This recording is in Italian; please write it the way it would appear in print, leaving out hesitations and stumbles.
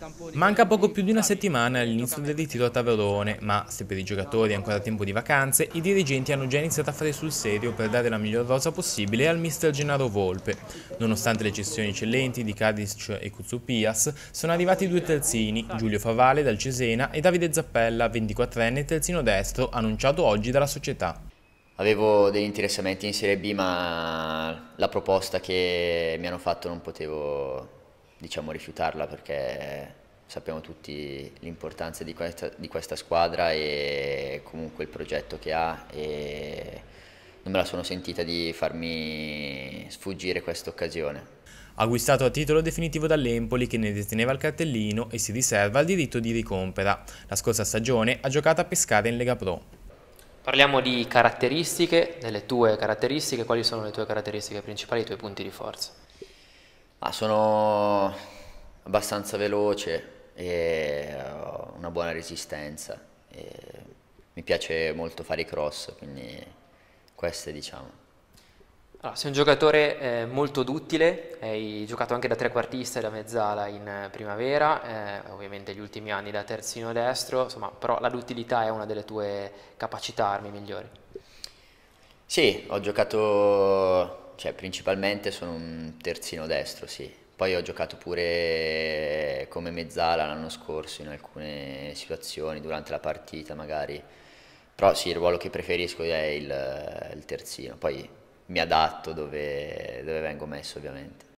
Manca poco più di una settimana all'inizio del ritiro a Taverone, ma se per i giocatori è ancora tempo di vacanze, i dirigenti hanno già iniziato a fare sul serio per dare la miglior rosa possibile al mister Gennaro Volpe. Nonostante le cessioni eccellenti di Kadic e Koutsoupias, sono arrivati due terzini, Giulio Favale dal Cesena e Davide Zappella, 24enne terzino destro, annunciato oggi dalla società. Avevo degli interessamenti in Serie B, ma la proposta che mi hanno fatto non potevo, diciamo, rifiutarla perché sappiamo tutti l'importanza di questa squadra e comunque il progetto che ha e non me la sono sentita di farmi sfuggire questa occasione. Acquistato a titolo definitivo dall'Empoli che ne deteneva il cartellino e si riserva il diritto di ricompera. La scorsa stagione ha giocato a Pescara in Lega Pro. Parliamo di caratteristiche, delle tue caratteristiche, quali sono le tue caratteristiche principali, i tuoi punti di forza? Ma sono abbastanza veloce e ho una buona resistenza. E mi piace molto fare i cross, quindi queste diciamo. Allora, sei un giocatore molto duttile, hai giocato anche da trequartista e da mezzala in primavera, ovviamente gli ultimi anni da terzino destro, insomma, però la duttilità è una delle tue capacità armi migliori. Sì, ho giocato, cioè principalmente sono un terzino destro, sì. Poi ho giocato pure come mezzala l'anno scorso in alcune situazioni durante la partita magari. Però sì, il ruolo che preferisco è il terzino. Poi mi adatto dove vengo messo ovviamente.